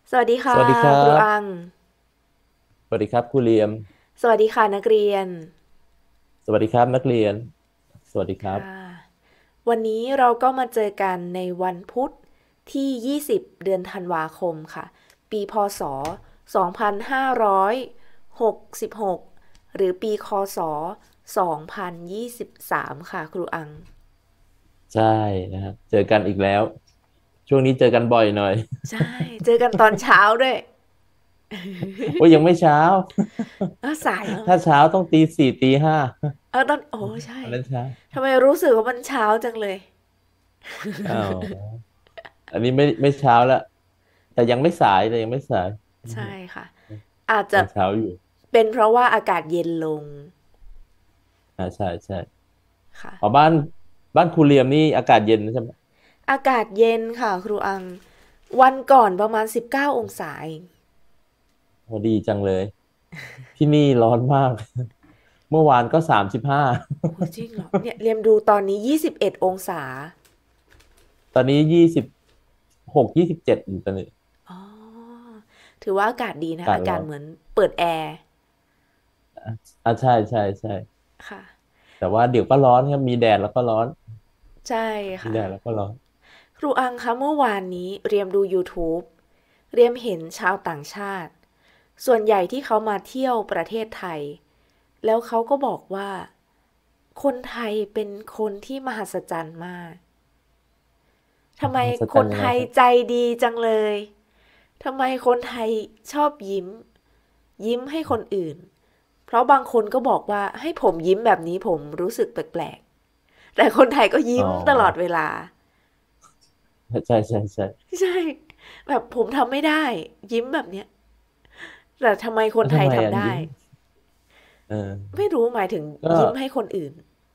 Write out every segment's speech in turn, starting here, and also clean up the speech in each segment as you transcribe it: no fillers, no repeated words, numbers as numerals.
สวัสดีค่ะสวัสดีครับครูอังสวัสดีครับครูเลียมสวัสดีค่ะนักเรียนสวัสดีครับนักเรียนสวัสดีครับค่ะวันนี้เราก็มาเจอกันในวันพุธที่20เดือนธันวาคมค่ะปีพศ2566หรือปีคศ2023ค่ะครูอังใช่นะครับเจอกันอีกแล้วช่วงนี้เจอกันบ่อยหน่อยใช่เจอกันตอนเช้าด้วยโอ้ยยังไม่เช้าสายแล้วถ้าเช้าต้องตี 4ตี 5 ตอนโอ้ใช่อันนั้นเช้าทำไมรู้สึกว่ามันเช้าจังเลยอ้าวอันนี้ไม่เช้าแล้วแต่ยังไม่สายแต่ยังไม่สายใช่ค่ะอาจจะยังเช้าอยู่เป็นเพราะว่าอากาศเย็นลงใช่ใช่ค่ะอ๋อบ้านครูเลียมนี่อากาศเย็นใช่ไหมอากาศเย็นค่ะครูอังวันก่อนประมาณ19องศาเองพอดีจังเลยที่นี่ร้อนมากเมื่อวานก็35 โอ้จริงเหรอเนี่ยเรียมดูตอนนี้21องศาตอนนี้26 27อยู่ตอนนี้อ๋อถือว่าอากาศดีนะอากาศร้อนอากาศเหมือนเปิดแอร์ใช่ใช่ใช่ค่ะแต่ว่าเดี๋ยวก็ร้อนครับมีแดดแล้วก็ร้อนใช่ค่ะมีแดดแล้วก็ร้อนครูอังคะเมื่อวานนี้เรียมดู YouTube เรียมเห็นชาวต่างชาติส่วนใหญ่ที่เขามาเที่ยวประเทศไทยแล้วเขาก็บอกว่าคนไทยเป็นคนที่มหัศจรรย์มาก ทำไมมหัศจคนไทยรรย์ยังไงครับใจดีจังเลย ทำไมคนไทยชอบยิ้มยิ้มให้คนอื่น เพราะบางคนก็บอกว่าให้ผมยิ้มแบบนี้ผมรู้สึกแปลกๆแต่คนไทยก็อ๋อยิ้มตลอดเวลาใช่ใช่ใช่ใช่แบบผมทำไม่ได้ยิ้มแบบเนี้ยแต่ทำไมคนแล้วทำไมไทยทำได้ยิ้มเออไม่รู้หมายถึงก็ยิ้มให้คนอื่น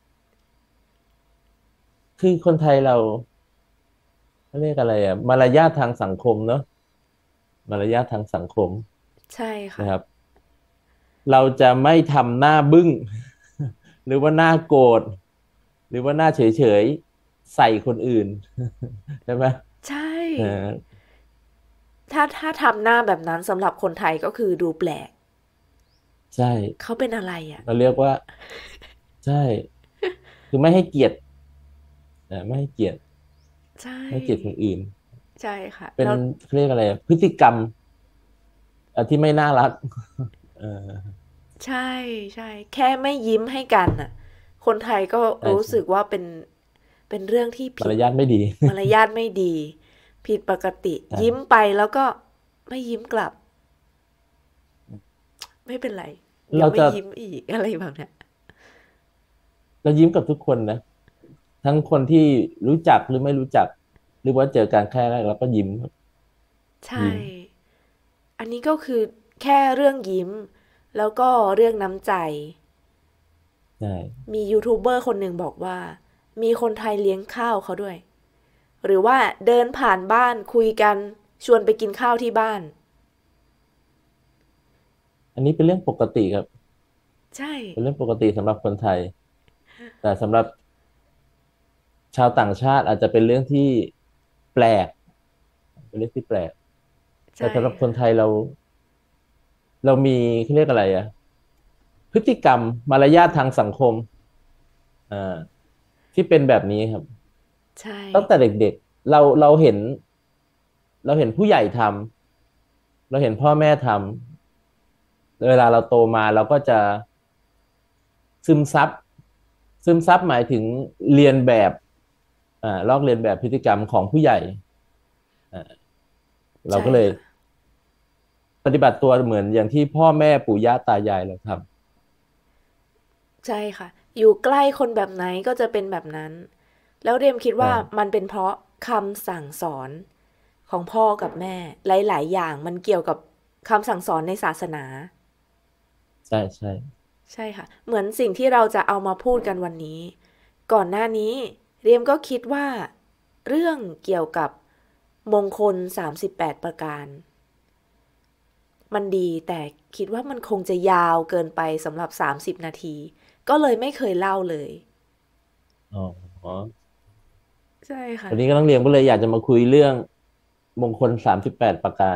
คือคนไทยเราเขาเรียกอะไรอ่ะมารยาททางสังคมเนอะมารยาททางสังคมใช่ค่ะนะครับเราจะไม่ทำหน้าบึ้งหรือว่าหน้าโกรธหรือว่าหน้าเฉยๆใส่คนอื่นใช่ไหมใช่เออถ้าทำหน้าแบบนั้นสำหรับคนไทยก็คือดูแปลกใช่เขาเป็นอะไรอ่ะเราเรียกว่าใช่คือไม่ให้เกียรติไม่ให้เกียรติใช่ให้เกียรติคนอื่นใช่ค่ะเป็นแล้วเขาเรียกอะไรอะพฤติกรรมที่ไม่น่ารักเออใช่ใช่แค่ไม่ยิ้มให้กันน่ะคนไทยก็ใช่รู้สึกใช่ว่าเป็นเรื่องที่มารผิดยาทไม่ดีมารยาทไม่ดีผิดปกติใช่ยิ้มไปแล้วก็ไม่ยิ้มกลับไม่เป็นไรเดี๋ยวไม่เราจะยิ้มอีกอะไรแบบเนี้ยเรายิ้มกับทุกคนนะทั้งคนที่รู้จักหรือไม่รู้จักหรือว่าเจอกันแค่แรกเราก็ยิ้มใช่ยิ้มอันนี้ก็คือแค่เรื่องยิ้มแล้วก็เรื่องน้ำใจใช่มียูทูบเบอร์คนหนึ่งบอกว่ามีคนไทยเลี้ยงข้าวเขาด้วยหรือว่าเดินผ่านบ้านคุยกันชวนไปกินข้าวที่บ้านอันนี้เป็นเรื่องปกติครับใช่เป็นเรื่องปกติสำหรับคนไทยแต่สำหรับชาวต่างชาติอาจจะเป็นเรื่องที่แปลกเป็นเรื่องที่แปลกแต่ใช่สำหรับคนค่ะไทยเรามีเขาเรียกอะไรอะพฤติกรรมมารยาททางสังคม อ่าที่เป็นแบบนี้ครับใช่ตั้งแต่เด็กๆเราเห็นผู้ใหญ่ทำเราเห็นพ่อแม่ทำเวลาเราโตมาเราก็จะซึมซับซึมซับหมายถึงเรียนแบบลอกเลียนแบบพฤติกรรมของผู้ใหญ่อ่าเราใช่ก็เลยค่ะปฏิบัติตัวเหมือนอย่างที่พ่อแม่ปู่ย่าตายายเราทใช่ค่ะอยู่ใกล้คนแบบไหนก็จะเป็นแบบนั้นแล้วเรียมคิดำใช่ว่ามันเป็นเพราะคำสั่งสอนของพ่อกับแม่หลายๆอย่างมันเกี่ยวกับคำสั่งสอนในศาสนาใช่ใช่ใช่ค่ะเหมือนสิ่งที่เราจะเอามาพูดกันวันนี้ก่อนหน้านี้เรียมก็คิดว่าเรื่องเกี่ยวกับมงคล38ประการมันดีแต่คิดว่ามันคงจะยาวเกินไปสำหรับ30นาทีก็เลยไม่เคยเล่าเลยอ๋อใช่ค่ะวันนี้ก็ต้องเรียนก็เลยอยากจะมาคุยเรื่องมงคล38 ประการ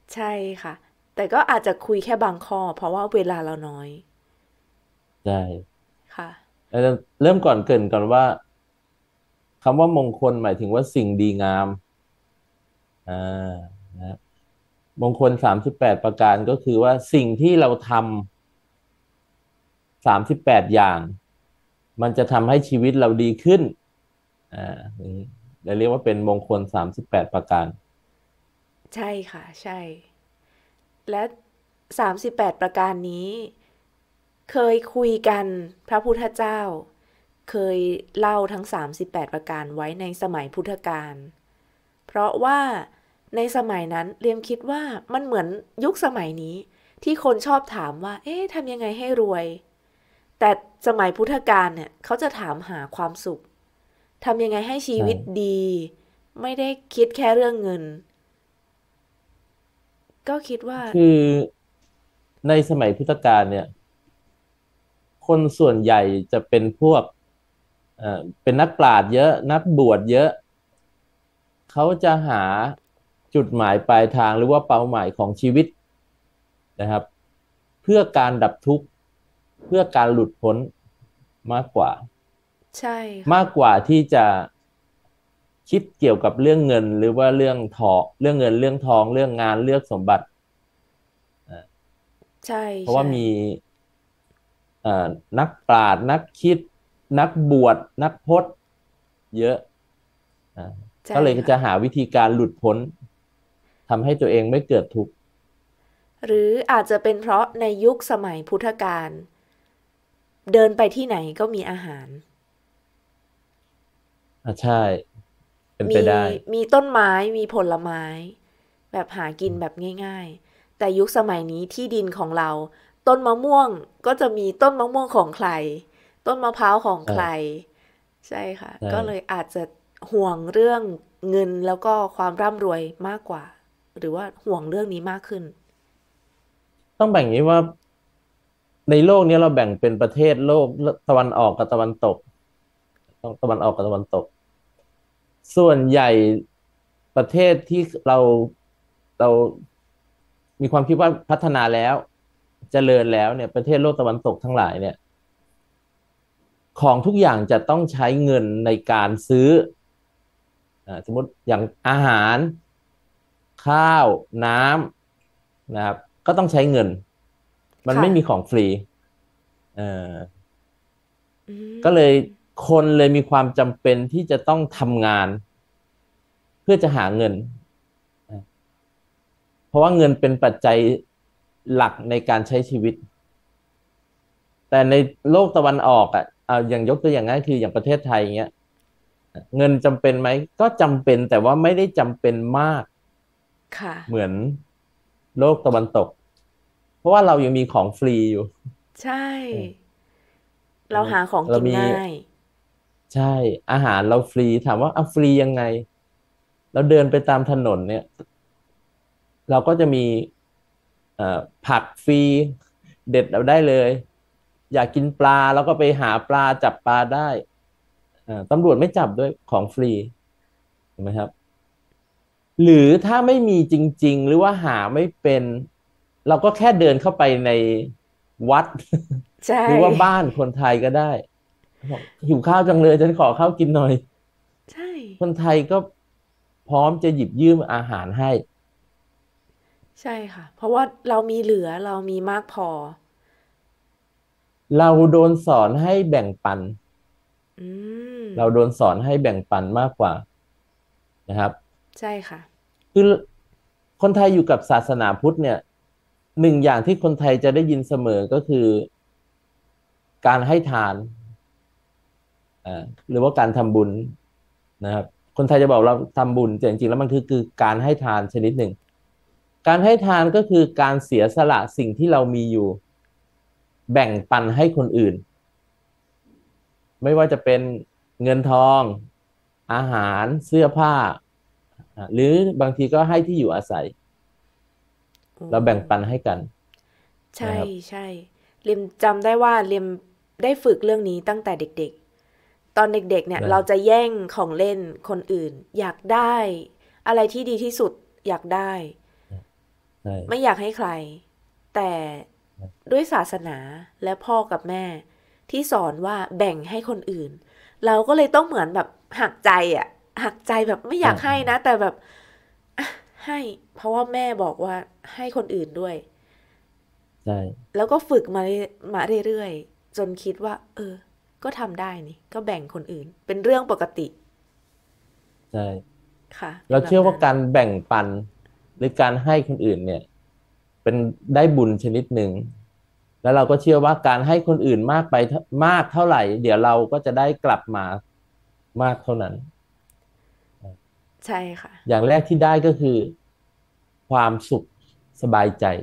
ใช่ค่ะแต่ก็อาจจะคุยแค่บางข้อเพราะว่าเวลาเราน้อยใช่ค่ะแล้วเริ่มก่อนเกริ่นก่อนว่าคำว่ามงคลหมายถึงว่าสิ่งดีงามอ่านะมงคล38ประการก็คือว่าสิ่งที่เราทำ38 อย่างมันจะทำให้ชีวิตเราดีขึ้นอย่างนี้เราเรียกว่าเป็นมงคล38 ประการใช่ค่ะใช่และ38ประการนี้เคยคุยกันพระพุทธเจ้าเคยเล่าทั้ง38ประการไว้ในสมัยพุทธกาลเพราะว่าในสมัยนั้นเรียมคิดว่ามันเหมือนยุคสมัยนี้ที่คนชอบถามว่าเอ๊ะทำยังไงให้รวยแต่สมัยพุทธกาลเนี่ยเขาจะถามหาความสุขทำยังไงให้ชีวิตใช่ดีไม่ได้คิดแค่เรื่องเงินก็คิดว่าคือในสมัยพุทธกาลเนี่ยคนส่วนใหญ่จะเป็นพวกเป็นนักปราชญ์เยอะนักบวชเยอะเขาจะหาจุดหมายปลายทางหรือว่าเป้าหมายของชีวิตนะครับเพื่อการดับทุกข์เพื่อการหลุดพ้นมากกว่าใช่ค่ะมากกว่าที่จะคิดเกี่ยวกับเรื่องเงินหรือว่าเรื่องทองเรื่องเงินเรื่องทองเรื่องงานเรื่องสมบัติใช่เพราะว่าใช่มีเอ่อนักปราชญ์นักคิดนักบวชนักพจน์เยอะอ่าก็ใช่เลยค่ะจะหาวิธีการหลุดพ้นทำให้ตัวเองไม่เกิดทุกข์หรืออาจจะเป็นเพราะในยุคสมัยพุทธกาลเดินไปที่ไหนก็มีอาหารใช่เป็นไปมีได้มีต้นไม้มีผลไม้แบบหากินแบบง่ายๆแต่ยุคสมัยนี้ที่ดินของเราต้นมะม่วงก็จะมีต้นมะม่วงของใครต้นมะพร้าวของใครใช่ใช่ค่ะใช่ก็เลยอาจจะห่วงเรื่องเงินแล้วก็ความร่ำรวยมากกว่าหรือว่าห่วงเรื่องนี้มากขึ้นต้องแบ่งอย่างนี้ว่าในโลกนี้เราแบ่งเป็นประเทศโลกตะวันออกกับตะวันตกตะวันออกกับตะวันตกส่วนใหญ่ประเทศที่เรามีความคิดว่าพัฒนาแล้วเจริญแล้วเนี่ยประเทศโลกตะวันตกทั้งหลายเนี่ยของทุกอย่างจะต้องใช้เงินในการซื้อสมมติอย่างอาหารข้าวน้ำนะครับก็ต้องใช้เงินมันค่ะไม่มีของฟรีเอออืก็เลยมคนเลยมีความจำเป็นที่จะต้องทำงานเพื่อจะหาเงินเพราะว่าเงินเป็นปัจจัยหลักในการใช้ชีวิตแต่ในโลกตะวันออกอ่ะเอาอย่างยกตัวอย่างง่ายคืออย่างประเทศไทยเงี้ยเงินจำเป็นไหมก็จำเป็นแต่ว่าไม่ได้จำเป็นมากค่ะเหมือนโลกตะวันตกเพราะว่าเรายังมีของฟรีอยู่ใช่เออใช่เราไหมหาของเรามีกินง่ายใช่อาหารเราฟรีถามว่าเอาฟรียังไงเราเดินไปตามถนนเนี่ย เราก็จะมีผักฟรีเด็ดเราได้เลยอยากกินปลาเราก็ไปหาปลาจับปลาได้ตำรวจไม่จับด้วยของฟรีเห็นไหมครับหรือถ้าไม่มีจริงๆหรือว่าหาไม่เป็นเราก็แค่เดินเข้าไปในวัดใช่หรือว่าบ้านคนไทยก็ได้บอกหิวข้าวจังเลยฉันขอข้าวกินหน่อยใช่คนไทยก็พร้อมจะหยิบยื่นอาหารให้ใช่ค่ะเพราะว่าเรามีเหลือเรามีมากพอเราโดนสอนให้แบ่งปันอืมเราโดนสอนให้แบ่งปันมากกว่านะครับใช่ค่ะคือคนไทยอยู่กับศาสนาพุทธเนี่ยหนึ่งอย่างที่คนไทยจะได้ยินเสมอก็คือการให้ทานหรือว่าการทำบุญนะครับคนไทยจะบอกเราทำบุญแต่จริงๆแล้วมันคือการให้ทานชนิดหนึ่งการให้ทานก็คือการเสียสละสิ่งที่เรามีอยู่แบ่งปันให้คนอื่นไม่ว่าจะเป็นเงินทองอาหารเสื้อผ้าหรือบางทีก็ให้ที่อยู่อาศัยโอ้เราแบ่งปันให้กันใช่นะครับใช่เรียมจำได้ว่าเรียมได้ฝึกเรื่องนี้ตั้งแต่เด็กๆตอนเด็กๆเนี่ยเรานะจะแย่งของเล่นคนอื่นอยากได้อะไรที่ดีที่สุดอยากได้ใช่ไม่อยากให้ใครแต่ด้วยศาสนาและพ่อกับแม่ที่สอนว่าแบ่งให้คนอื่นเราก็เลยต้องเหมือนแบบหักใจอ่ะหักใจแบบไม่อยากให้อ่านะแต่แบบอ่ะให้เพราะว่าแม่บอกว่าให้คนอื่นด้วยใช่แล้วก็ฝึกมาเรื่อยๆจนคิดว่าก็ทำได้นี่ก็แบ่งคนอื่นเป็นเรื่องปกติใช่ค่ะเป็เรานแบบนั้นเชื่อว่าการแบ่งปันหรือการให้คนอื่นเนี่ยเป็นได้บุญชนิดหนึ่งแล้วเราก็เชื่อว่าการให้คนอื่นมากไปมากเท่าไหร่เดี๋ยวเราก็จะได้กลับมามากเท่านั้นใช่ค่ะอย่างแรกที่ได้ก็คือความสุขสบายใจ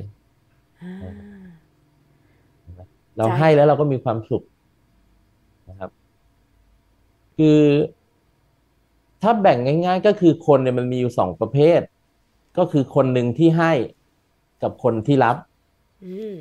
เราใช่ให้แล้วค่ะเราก็มีความสุขนะครับคือถ้าแบ่งง่ายๆก็คือคนเนี่ยมันมีอยู่สองประเภทก็คือคนหนึ่งที่ให้กับคนที่รับอืม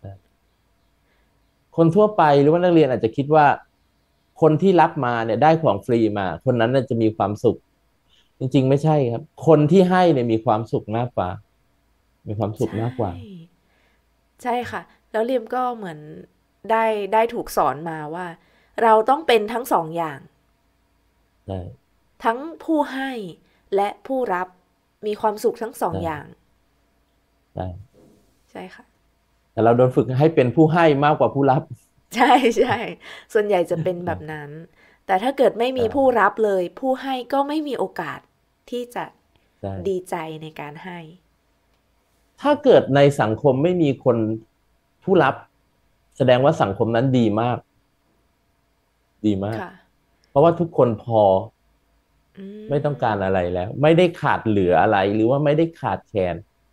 คนทั่วไปหรือว่านักเรียนอาจจะคิดว่าคนที่รับมาเนี่ยได้ของฟรีมาคนนั้นน่ะจะมีความสุขจริงๆไม่ใช่ครับคนที่ให้เนี่ยมีความสุขมากกว่ามีความสุใชขมากกว่า่ ใช่ค่ะแล้วเรียมก็เหมือนได้ได้ถูกสอนมาว่าเราต้องเป็นทั้งสองอย่างใช่ทั้งผู้ให้และผู้รับมีความสุขทั้งสองใช่อย่างใช่ใช่ค่ะแต่เราโดนฝึกให้เป็นผู้ให้มากกว่าผู้รับใช่ใช่ส่วนใหญ่จะเป็นแบบนั้นแต่ถ้าเกิดไม่มีผู้ใช่รับเลยผู้ให้ก็ไม่มีโอกาสที่จะใช่ดีใจในการให้ถ้าเกิดในสังคมไม่มีคนผู้รับแสดงว่าสังคมนั้นดีมากดีมากค่ะเพราะว่าทุกคนพออืไม่ต้องการอะไรมแล้วไม่ได้ขาดเหลืออะไรหรือว่าไม่ได้ขาดแคลน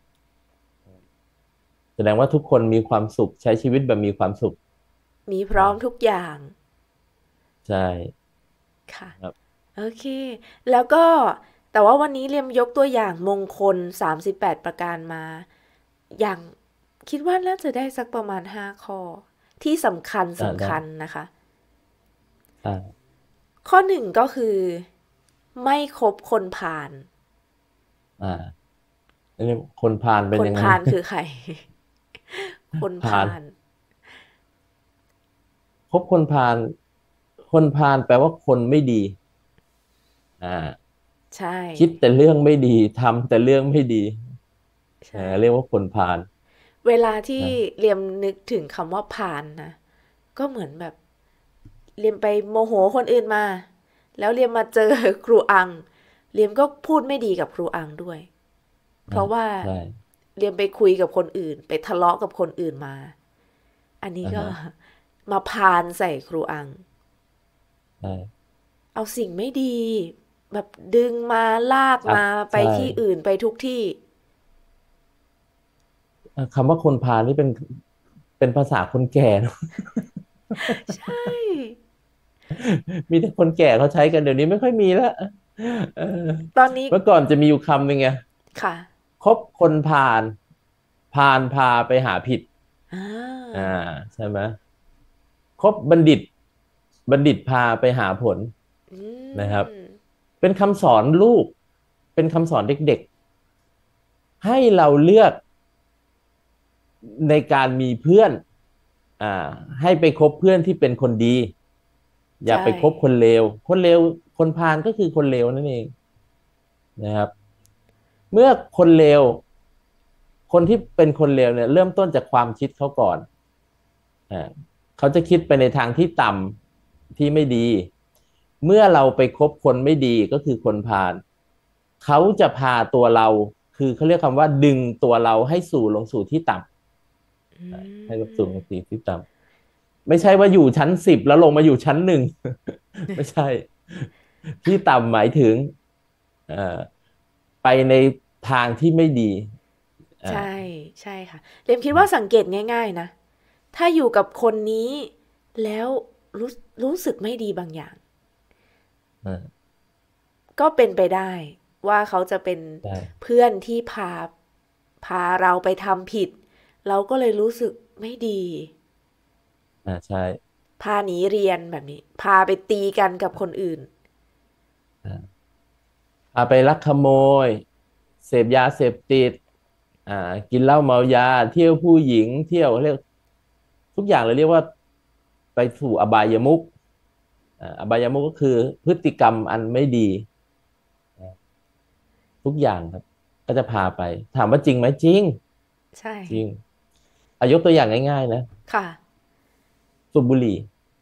แสดงว่าทุกคนมีความสุขใช้ชีวิตแบบมีความสุขมีพร้อมทุกอย่างใช่ค่ะครับโอเค แล้วก็แต่ว่าวันนี้เรียมยกตัวอย่างมงคล38ประการมา อย่างคิดว่าน่าจะได้สักประมาณ5 ข้อที่สำคัญสำได้คัญนะคะอ่าข้อหนึ่งก็คือไม่คบคนพาลอ่าอันนี้คนพาลเป็นยังไงคนพาลคือใคร คนพาลพาลคบคนพาลคนพาลแปลว่าคนไม่ดีอ่าใช่คิดแต่เรื่องไม่ดีทำแต่เรื่องไม่ดีใช่เรียกว่าคนพาลเวลาที่นะเรียมนึกถึงคำว่าพาลนะก็เหมือนแบบเรียมไปโมโหคนอื่นมาแล้วเรียมมาเจอครูอังเรียมก็พูดไม่ดีกับครูอังด้วย เพอ่าราะว่าใช่เรียนไปคุยกับคนอื่นไปทะเลาะกับคนอื่นมา อันนี้ก็อ่าฮะมาพานใส่ครูอังใช่เอาสิ่งไม่ดีแบบดึงมาลากชักมาไปใช่ที่อื่นไปทุกที่คำว่าคนพาลนี่เป็นภาษาคนแก่เนอะใช่มีแต่คนแก่เขาใช้กันเดี๋ยวนี้ไม่ค่อยมีแล้วเออตอนนี้เมื่อก่อนจะมีอยู่คำหนึ่งไงค่ะคบคนพาลพาลพาไปหาผิดอ่อ่าาใช่ไหมคบบัณฑิตบัณฑิตพาไปหาผลอืนะครับมเป็นคำสอนลูกเป็นคำสอนเด็กๆให้เราเลือกในการมีเพื่อนอ่าให้ไปคบเพื่อนที่เป็นคนดีอย่าใช่ไปคบคนเลวคนเลวคนพาลก็คือคนเลวนั่นเองนะครับเมื่อคนเลวคนที่เป็นคนเลวเนี่ยเริ่มต้นจากความคิดเขาก่อน อ่าเขาจะคิดไปในทางที่ต่ำที่ไม่ดี เมื่อเราไปคบคนไม่ดีก็คือคนพาลเขาจะพาตัวเราคือเขาเรียกคำว่าดึงตัวเราให้สู่ลงสู่ที่ต่อืำให้ลงสู่ลงมสู่ที่ต่ำไม่ใช่ว่าอยู่ชั้น10แล้วลงมาอยู่ชั้น1ไม่ใช่ที่ต่ำหมายถึงเอ่อไปในทางที่ไม่ดีอ่าใช่ใช่ค่ะเรมคิดว่าสังเกตง่ายๆนะถ้าอยู่กับคนนี้แล้วรู้รู้สึกไม่ดีบางอย่างอ่าก็เป็นไปได้ว่าเขาจะเป็นใช่เพื่อนที่พาเราไปทำผิดเราก็เลยรู้สึกไม่ดีใช่พาหนีเรียนแบบนี้พาไปตีกันกับคนอื่นพาไปลักขโมยเสพยาเสพติดกินเหล้าเมายาเที่ยวผู้หญิงเที่ยวเรียกทุกอย่างเลยเรียกว่าไปสู่อบายมุขอบายมุขก็คือพฤติกรรมอันไม่ดีทุกอย่างครับก็จะพาไปถามว่าจริงไหมจริงใช่จริงยกตัวอย่างง่ายๆนะค่ะสูบบุหรี่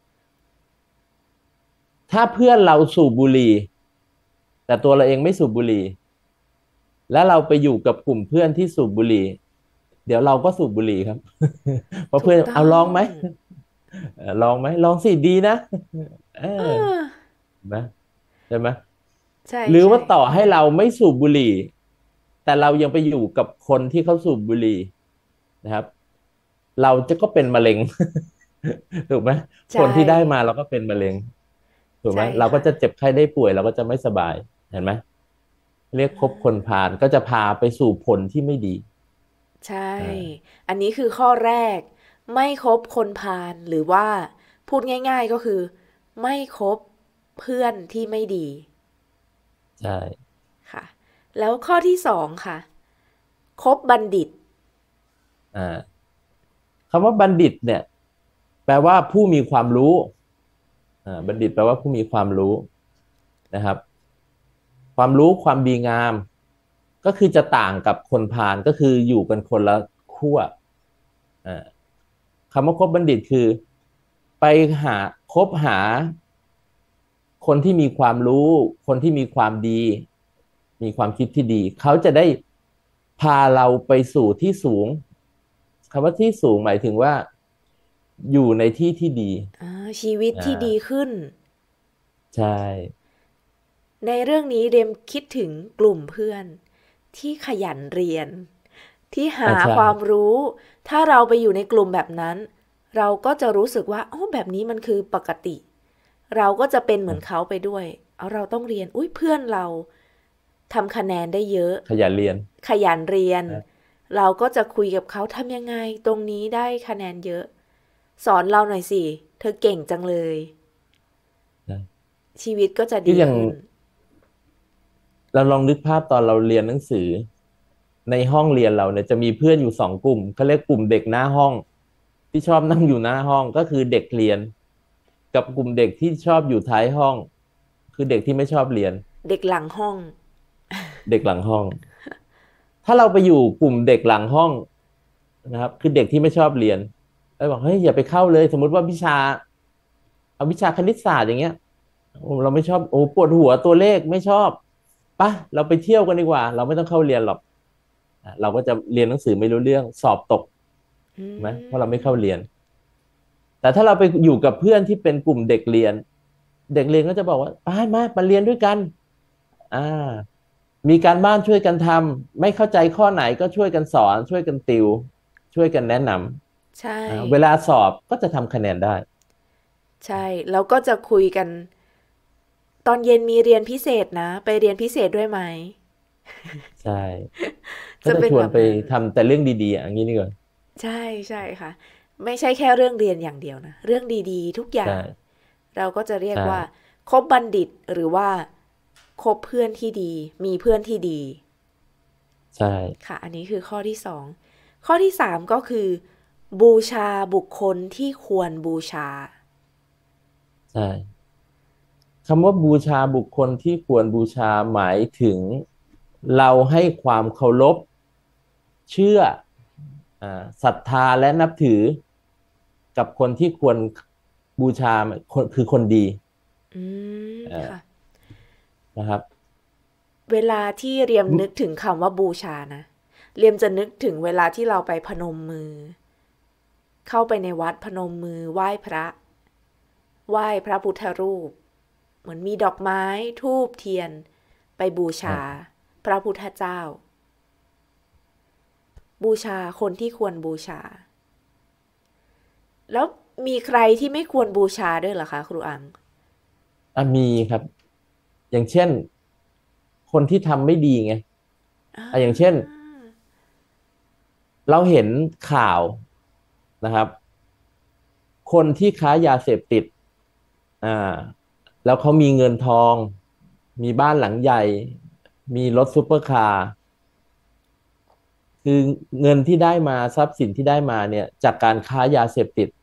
ถ้าเพื่อนเราสูบบุหรี่แต่ตัวเราเองไม่สูบบุหรี่แล้วเราไปอยู่กับกลุ่มเพื่อนที่สูบบุหรี่เดี๋ยวเราก็สูบบุหรี่ครับเพราะถูกเพื่อนเอาต้องลองไหมลองไหมลองสิดีนะเอเอออเห็นไหมใช่ไหมใช่หรือใช่ว่าต่อให้เราไม่สูบบุหรี่แต่เรายังไปอยู่กับคนที่เขาสูบบุหรี่นะครับเราจะก็เป็นมะเร็งถูกไหมผใช่ลที่ได้มาเราก็เป็นมะเร็งถูกไหมใช่เราก็ค่ะจะเจ็บไข้ได้ป่วยเราก็จะไม่สบายเห็นไหมเรียกคบคนพาลก็จะพาไปสู่ผลที่ไม่ดีใช่อ่าอันนี้คือข้อแรกไม่คบคนพาลหรือว่าพูดง่ายๆก็คือไม่คบเพื่อนที่ไม่ดีใช่ค่ะแล้วข้อที่สองค่ะคบบัณฑิตอ่าคำว่าบัณฑิตเนี่ยแปลว่าผู้มีความรู้บัณฑิตแปลว่าผู้มีความรู้นะครับความรู้ความดีงามก็คือจะต่างกับคนพาลก็คืออยู่กันคนละขั้วอ่าคำว่าคบบัณฑิตคือไปหาคบหาคนที่มีความรู้คนที่มีความดีมีความคิดที่ดีเขาจะได้พาเราไปสู่ที่สูงคำว่าที่สูงหมายถึงว่าอยู่ในที่ที่ดีชีวิตที่ดีอ่าขึ้นใช่ในเรื่องนี้เดมคิดถึงกลุ่มเพื่อนที่ขยันเรียนที่หาใช่ความรู้ถ้าเราไปอยู่ในกลุ่มแบบนั้นเราก็จะรู้สึกว่าอ๋อแบบนี้มันคือปกติเราก็จะเป็นเหมือนเขาไปด้วยเอาเราต้องเรียนอุ้ยเพื่อนเราทำคะแนนได้เยอะขยันเรียนขยันเรียนนะเราก็จะคุยกับเขาทำยังไงตรงนี้ได้คะแนนเยอะสอนเราหน่อยสิเธอเก่งจังเลยนะชีวิตก็จะคืออย่างดีขึ้นเราลองนึกภาพตอนเราเรียนหนังสือในห้องเรียนเราเนี่ยจะมีเพื่อนอยู่2 กลุ่มเขาเรียกกลุ่มเด็กหน้าห้องที่ชอบนั่งอยู่หน้าห้องก็คือเด็กเรียนกับกลุ่มเด็กที่ชอบอยู่ท้ายห้องคือเด็กที่ไม่ชอบเรียนเด็กหลังห้องเด็กหลังห้องถ้าเราไปอยู่กลุ่มเด็กหลังห้องนะครับคือเด็กที่ไม่ชอบเรียนไอ้บอกเฮ้ยอย่าไปเข้าเลยสมมุติว่าวิชาเอาวิชาคณิตศาสตร์อย่างเงี้ยโอ้เราไม่ชอบโอ้ปวดหัวตัวเลขไม่ชอบปะเราไปเที่ยวกันดีกว่าเราไม่ต้องเข้าเรียนหรอกเราก็จะเรียนหนังสือไม่รู้เรื่องสอบตกอืไหมเพราะเราไม่เข้ามเรียนแต่ถ้าเราไปอยู่กับเพื่อนที่เป็นกลุ่มเด็กเรียนเด็กเรียนก็จะบอกว่าไปมาเรียนด้วยกันอ่ามีการบ้านช่วยกันทำไม่เข้าใจข้อไหนก็ช่วยกันสอนช่วยกันติวช่วยกันแนะนใช่ำเวลาสอบก็จะทำคะแนนได้ใช่แล้วก็จะคุยกันตอนเย็นมีเรียนพิเศษนะไปเรียนพิเศษด้วยไหมใช่ก็จะเป็นจะชวนไปแบบนั้นทำแต่เรื่องดีๆอย่างนี้นี่ก่อนใช่ใช่ค่ะไม่ใช่แค่เรื่องเรียนอย่างเดียวนะเรื่องดีๆทุกอย่าใช่งเราก็จะเรียกใช่ว่าคบบัณฑิตหรือว่าคบเพื่อนที่ดีมีเพื่อนที่ดีใช่ค่ะอันนี้คือข้อที่สองข้อที่สามก็คือบูชาบุคคลที่ควรบูชาใช่ คำว่าบูชาบุคคลที่ควรบูชาหมายถึงเราให้ความเคารพเชื่อศรัทธาและนับถือกับคนที่ควรบูชาคนคือคนดีอืมเอ่อค่ะนะครับเวลาที่เรียมนึกถึงคำว่าบูชานะเรียมจะนึกถึงเวลาที่เราไปพนมมือเข้าไปในวัดพนมมือไหว้พระไหว้พระพุทธรูปเหมือนมีดอกไม้ธูปเทียนไปบูชาอ่าพระพุทธเจ้าบูชาคนที่ควรบูชาแล้วมีใครที่ไม่ควรบูชาด้วยเหรอคะครูอังมีครับอย่างเช่นคนที่ทำไม่ดีไงอ่อย่างเช่นาเราเห็นข่าวนะครับคนที่ค้ายาเสพติดอ่าแล้วเขามีเงินทองมีบ้านหลังใหญ่มีรถซุปเปอร์คาร์คือเงินที่ได้มาทรัพย์สินที่ได้มาเนี่ยจากการค้ายาเสพติด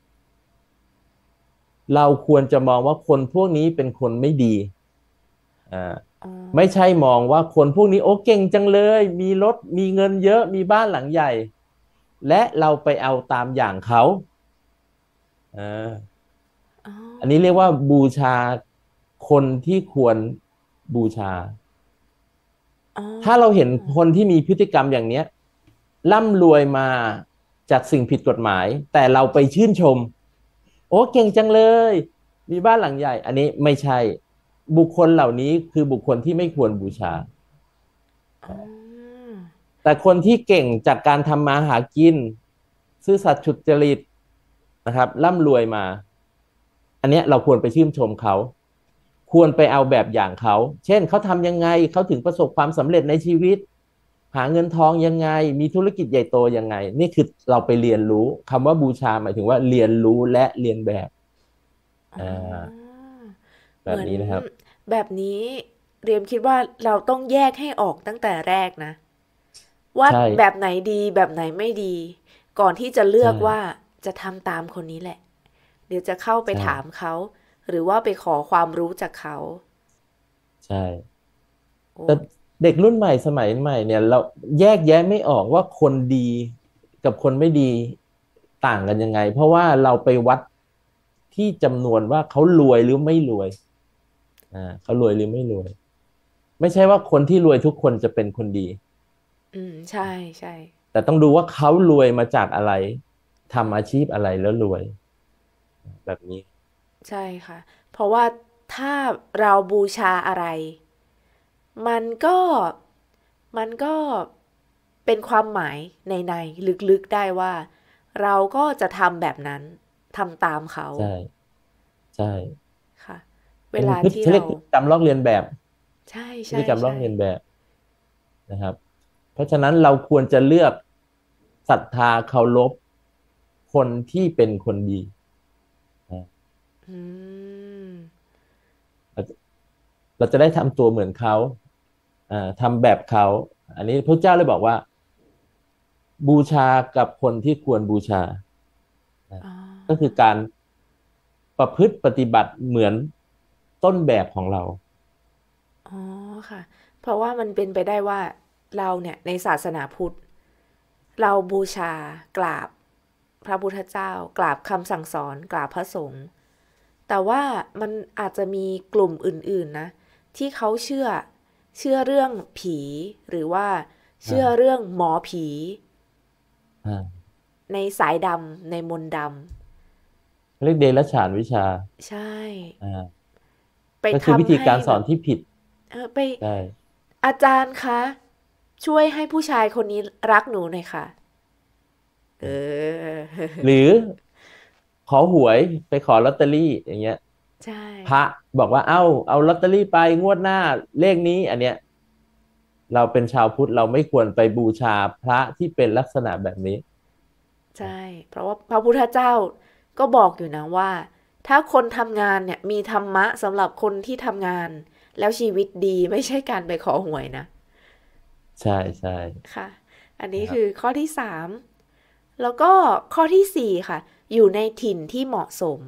เราควรจะมองว่าคนพวกนี้เป็นคนไม่ดีอ่าอ๋อไม่ใช่มองว่าคนพวกนี้โอ้เก่งจังเลยมีรถมีเงินเยอะมีบ้านหลังใหญ่และเราไปเอาตามอย่างเขาอ่าอ๋อันนี้เรียกว่าอบูชาคนที่ควรบูชาอ๋ถ้าเราอเห็นคนที่มีพฤติกรรมอย่างเนี้ยร่ำรวยมาจากสิ่งผิดกฎหมายแต่เราไปชื่นชมโอ้เก่งจังเลยมีบ้านหลังใหญ่อันนี้ไม่ใช่บุคคลเหล่านี้คือบุคคลที่ไม่ควรบูชาอ๋อแต่คนที่เก่งจากการทำมาหากินซื่อสัตย์สุจริตนะครับร่ำรวยมาอันเนี้ยเราควรไปชื่นชมเขาควรไปเอาแบบอย่างเขาเช่นเขาทำยังไงเขาถึงประสบความสำเร็จในชีวิตหาเงินทองยังไงมีธุรกิจใหญ่โตยังไงนี่คือเราไปเรียนรู้คำว่าบูชาหมายถึงว่าเรียนรู้และเรียนแบบอ๋อ่าอแบบเหมือนนี้นะครับแบบนี้เรียมคิดว่าเราต้องแยกให้ออกตั้งแต่แรกนะว่าใช่แบบไหนดีแบบไหนไม่ดีก่อนที่จะเลืใช่อกว่าจะทำตามคนนี้แหละเดี๋ยวจะเข้าไปใช่ถามเขาหรือว่าไปขอความรู้จากเขาใช่โอ้แต่เด็กรุ่นใหม่สมัยใหม่เนี่ยเราแยกแยะไม่ออกว่าคนดีกับคนไม่ดีต่างกันยังไงเพราะว่าเราไปวัดที่จำนวนว่าเขารวยหรือไม่รวยเขารวยหรือไม่รวยไม่ใช่ว่าคนที่รวยทุกคนจะเป็นคนดีใช่ใช่แต่ต้องดูว่าเขารวยมาจากอะไรทำอาชีพอะไรแล้วรวยแบบนี้ใช่ค่ะเพราะว่าถ้าเราบูชาอะไร มันก็มันก็เป็นความหมายในลึกๆได้ว่าเราก็จะทำแบบนั้นทำตามเขาใช่ใช่ค่ะเวเป็นลาพฤติเขาเรีที่เรายกพฤติกรรมลอกเลียนแบบใช่พฤติกรรมลอกใช่ใช่เลียนแบบนะครับ เพราะฉะนั้นเราควรจะเลือกศรัทธาเคารพคนที่เป็นคนดีนะอืมเราเราจะได้ทำตัวเหมือนเขาทำแบบเขาอันนี้พระเจ้าเลยบอกว่าบูชากับคนที่ควรบูชานะอ๋อก็คือการประพฤติปฏิบัติเหมือนต้นแบบของเราอ๋อค่ะเพราะว่ามันเป็นไปได้ว่าเราเนี่ยในศาสนาพุทธเราบูชากราบพระพุทธเจ้ากราบคำสั่งสอนกราบพระสงฆ์ แต่ว่ามันอาจจะมีกลุ่มอื่นๆนะที่เขาเชื่อเรื่องผีหรือว่าเชื่ออ่าเรื่องหมอผีอ่าในสายดำในมนต์ดเรียกเดรัจฉานวิชาำใช่อ่าไปก็คือวิทำธีการสให้แบบอนที่ผิดไปใช่อาจารย์คะช่วยให้ผู้ชายคนนี้รักหนูหน่อยค่ะเออหรือ ขอหวยไปขอลอตเตอรี่อย่างเงี้ยใช่พระบอกว่าเอาลอตเตอรี่ไปงวดหน้าเลขนี้อันเนี้ยเราเป็นชาวพุทธเราไม่ควรไปบูชาพระที่เป็นลักษณะแบบนี้ใช่เพราะว่าพระพุทธเจ้าก็บอกอยู่นะว่าถ้าคนทำงานเนี่ยมีธรรมะสำหรับคนที่ทำงานแล้วชีวิตดีไม่ใช่การไปขอหวยนะใช่ใช่ค่ะอันนี้นะครับคือข้อที่สามแล้วก็ข้อที่สี่ค่ะอยู่ในถิ่นที่เหมาะสม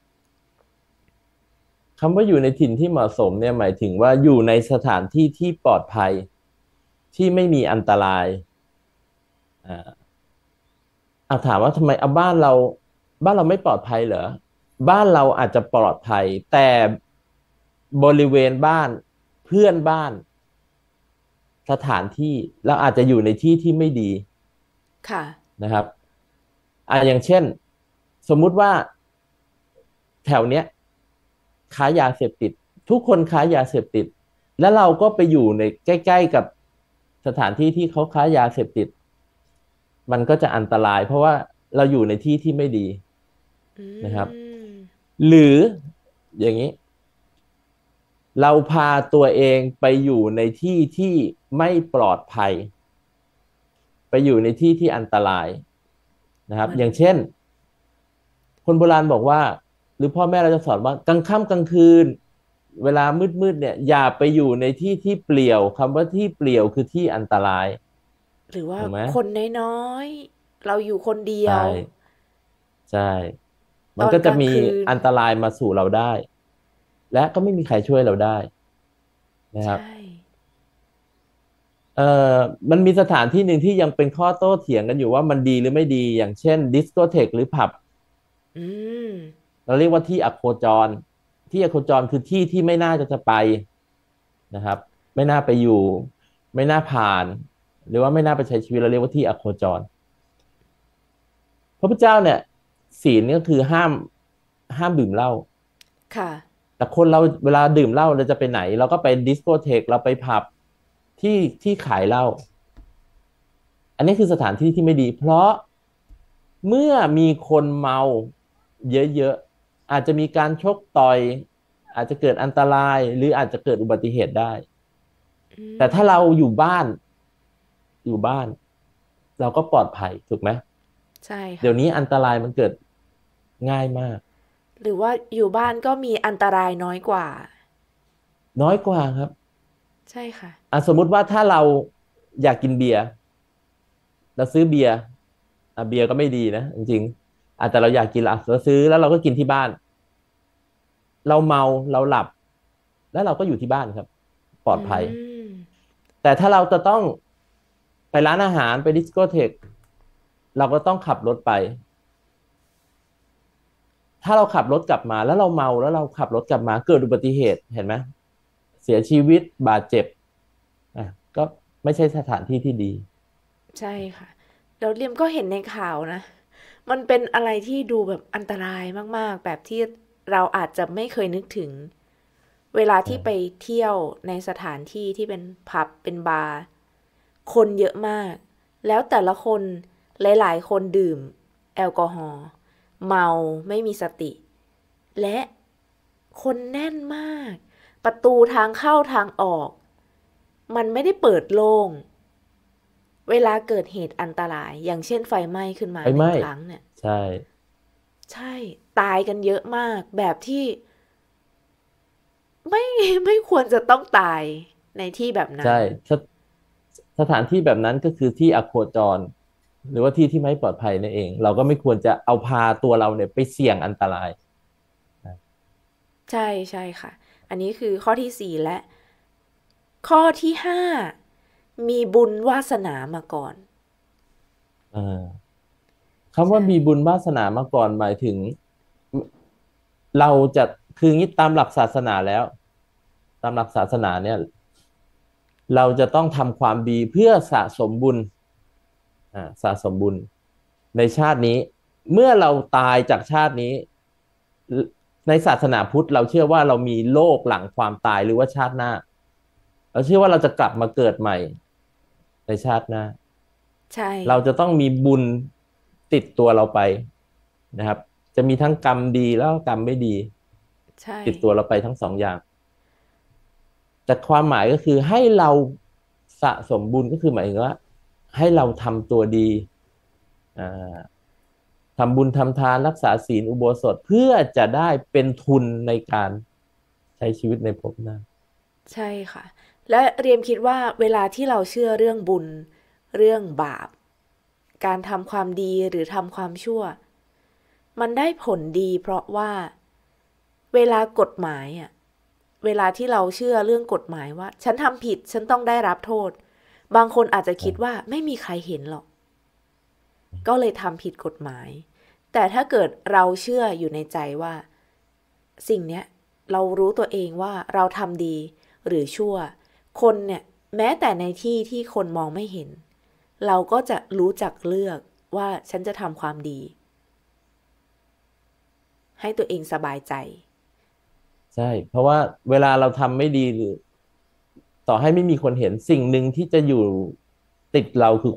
คำว่าอยู่ในถิ่นที่เหมาะสมเนี่ยหมายถึงว่าอยู่ในสถานที่ที่ปลอดภัยที่ไม่มีอันตรายอ่าถามว่าทำไมเอาบ้านเราไม่ปลอดภัยเหรอบ้านเราอาจจะปลอดภัยแต่บริเวณบ้านเพื่อนบ้านสถานที่เราอาจจะอยู่ในที่ที่ไม่ดีค่ะนะครับอย่างเช่นสมมุติว่าแถวเนี้ยค้ายาเสพติดทุกคนค้ายาเสพติดแล้วเราก็ไปอยู่ในใกล้ๆกับสถานที่ที่เขาค้ายาเสพติดมันก็จะอันตรายเพราะว่าเราอยู่ในที่ที่ไม่ดีอืนะครับมหรืออย่างนี้เราพาตัวเองไปอยู่ในที่ที่ไม่ปลอดภัยไปอยู่ในที่ที่อันตรายนะครับเหมือนอย่างเช่น คนโบราณบอกว่าหรือพ่อแม่เราจะสอนว่ากลางค่ำกลางคืนเวลามืดเนี่ยอย่าไปอยู่ในที่ที่เปลี่ยวคำว่าที่เปลี่ยวคือที่อันตรายหรือว่าถูกไหมคนน้อยๆเราอยู่คนเดียใช่วใช่ตอนกมันก็จะมีลางคืนอันตรายมาสู่เราได้และก็ไม่มีใครช่วยเราได้นะครับใช่เอ่อมันมีสถานที่หนึ่งที่ยังเป็นข้อโต้เถียงกันอยู่ว่ามันดีหรือไม่ดีอย่างเช่นดิสโกเทกหรือผับอืมเราเรียกว่าที่อโคจรที่อโคจรคือที่ที่ไม่น่าจะไปนะครับไม่น่าไปอยู่ไม่น่าผ่านหรือว่าไม่น่าไปใช้ชีวิตเราเรียกว่าที่อโคจรพระพุทธเจ้าเนี่ยศีลก็คือห้ามดื่มเหล้าค่ะแต่คนเราเวลาดื่มเหล้าเราจะไปไหนเราก็ไปดิสโกเทกเราไปผับที่ขายเหล้าอันนี้คือสถานที่ที่ไม่ดีเพราะเมื่อมีคนเมาเยอะๆอาจจะมีการชกต่อยอาจจะเกิดอันตรายหรืออาจจะเกิดอุบัติเหตุได้อืแต่ถ้ามเราอยู่บ้านเราก็ปลอดภัยถูกไหมใช่ค่ะเดี๋ยวนี้อันตรายมันเกิดง่ายมากหรือว่าอยู่บ้านก็มีอันตรายน้อยกว่าน้อยกว่าครับใช่ค่ะสมมุติว่าถ้าเราอยากกินเบียร์ เราซื้อเบียร์เบียร์ก็ไม่ดีนะจริงๆแต่เราอยากกินละเราซื้อแล้วเราก็กินที่บ้านเราเมาเราหลับแล้วเราก็อยู่ที่บ้านครับปลออืดภัยมแต่ถ้าเราจะต้องไปร้านอาหารไปดิสโกเทกเราก็ต้องขับรถไปถ้าเราขับรถกลับมาแล้วเราเมาแล้วเราขับรถกลับมาเกิดอุบัติเหตุเห็นไหมเสียชีวิตบาดเจ็บอ่ะก็ไม่ใช่สถานที่ที่ดีใช่ค่ะแล้วเรียมก็เห็นในข่าวนะมันเป็นอะไรที่ดูแบบอันตรายมากๆแบบที่เราอาจจะไม่เคยนึกถึงเวลาที่ไปอ่าเที่ยวในสถานที่ที่เป็นผับเป็นบาร์คนเยอะมากแล้วแต่ละคนหลายๆคนดื่มแอลกอฮอล์เมาไม่มีสติและคนแน่นมากประตูทางเข้าทางออกมันไม่ได้เปิดโล่ง เวลาเกิดเหตุอันตรายอย่างเช่นไฟไหม้ขึ้นมาหนึ่งไฟไหม้ครั้งเนี่ยใช่ใช่ตายกันเยอะมากแบบที่ไม่ไม่ควรจะต้องตายในที่แบบใช่นั้นสสถานที่แบบนั้นก็คือที่อโคจร หรือว่าที่ที่ไม่ปลอดภัยนั่นเองเราก็ไม่ควรจะเอาพาตัวเราเนี่ยไปเสี่ยงอันตรายใช่ใช่ค่ะอันนี้คือข้อที่สี่และข้อที่ห้ามีบุญวาสนามาก่อนอ่าคำว่าใช่มีบุญวาสนามาก่อนหมายถึงเราจะคืองี้ตามหลักศาสนาแล้วตามหลักศาสนาเนี่ยเราจะต้องทำความดีเพื่อสะสมบุญสะสมบุญในชาตินี้เมื่อเราตายจากชาตินี้ในศาสนาพุทธเราเชื่อว่าเรามีโลกหลังความตายหรือว่าชาติหน้าเราเชื่อว่าเราจะกลับมาเกิดใหม่ในชาติหน้าใช่เราจะต้องมีบุญติดตัวเราไปนะครับจะมีทั้งกรรมดีแล้วก็กรรมไม่ดีใช่ติดตัวเราไปทั้งสองอย่างแต่ความหมายก็คือให้เราสะสมบุญก็คือหมายถึงว่าให้เราทำตัวดีอ่าทำบุญทำทานรักษาศีลอุโบสถเพื่อจะได้เป็นทุนในการใช้ชีวิตในภพหน้าใช่ค่ะและเรียมคิดว่าเวลาที่เราเชื่อเรื่องบุญเรื่องบาปการทำความดีหรือทำความชั่วมันได้ผลดีเพราะว่า เวลากฎหมายอ่ะเวลาที่เราเชื่อเรื่องกฎหมายว่าฉันทำผิดฉันต้องได้รับโทษบางคนอาจจะคิดว่าไม่มีใครเห็นหรอกก็เลยทำผิดกฎหมายแต่ถ้าเกิดเราเชื่ออยู่ในใจว่าสิ่งเนี้ยเรารู้ตัวเองว่าเราทำดีหรือชั่วคนเนี่ยแม้แต่ในที่ที่คนมองไม่เห็นเราก็จะรู้จักเลือกว่าฉันจะทำความดีให้ตัวเองสบายใจใช่เพราะว่าเวลาเราทำไม่ดีหรือต่อให้ไม่มีคนเห็นสิ่งหนึ่งที่จะอยู่ติดเราคือ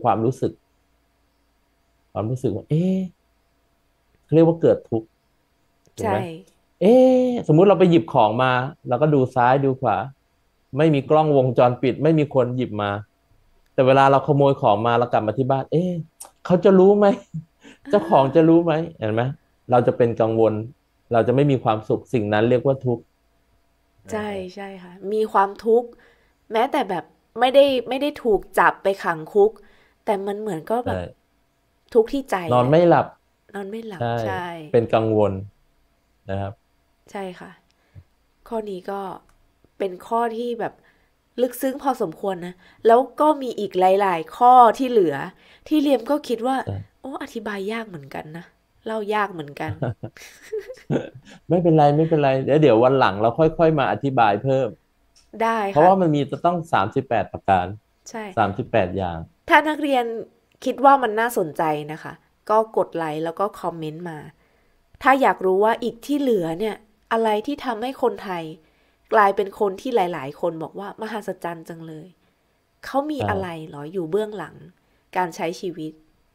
ความรู้สึกว่าเอ๊ะ เขาเรียกว่าเกิดทุกข์ถูกใช่ไหมเอ๊ะสมมุติเราไปหยิบของมาเราก็ดูซ้ายดูขวาไม่มีกล้องวงจรปิดไม่มีคนหยิบมาแต่เวลาเราขโมยของมาเรากลับมาที่บ้านเอ๊ะเขาจะรู้ไหมเจ้าของจะรู้ไหมเห็นไหมเราจะเป็นกังวลเราจะไม่มีความสุขสิ่งนั้นเรียกว่าทุกข์ใช่ใช่ค่ะมีความทุกข์แม้แต่แบบไม่ได้ถูกจับไปขังคุกแต่มันเหมือนก็แบใช่บทุกข์ที่ใจนอนแหละไม่หลับนอนไม่หลับใช่ใช่เป็นกังวลนะครับใช่ค่ะข้อนี้ก็เป็นข้อที่แบบลึกซึ้งพอสมควรนะแล้วก็มีอีกหลายๆข้อที่เหลือที่เรียมก็คิดว่าใช่โอ้อธิบายยากเหมือนกันนะเล่ายากเหมือนกันไม่เป็นไรไม่เป็นไรเดี๋ยววันหลังเราค่อยๆมาอธิบายเพิ่มได้เพราะค่ะว่ามันมีจะต้อง38ประการใช่ 38 อย่างถ้านักเรียนคิดว่ามันน่าสนใจนะคะก็กดไลค์แล้วก็คอมเมนต์มาถ้าอยากรู้ว่าอีกที่เหลือเนี่ยอะไรที่ทำให้คนไทยกลายเป็นคนที่หลายๆคนบอกว่ามหัศจรรย์จังเลยเขามีอะไรใช่หรออยู่เบื้องหลังการใช้ชีวิต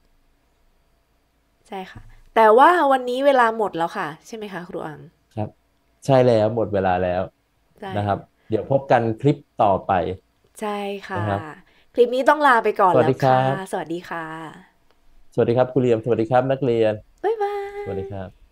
ใช่ค่ะแต่ว่าวันนี้เวลาหมดแล้วค่ะใช่ไหมคะครูอังครับใช่แล้วหมดเวลาแล้วใช่นะครับเดี๋ยวพบกันคลิปต่อไปใช่ค่ะนะครับคลิปนี้ต้องลาไปก่อนสวัสแล้วค่ะดีครับสวัสดีค่ะสวัสดีครับครูเรียมสวัสดีครับนักเรียนบ๊ายบาสวัสดียครับ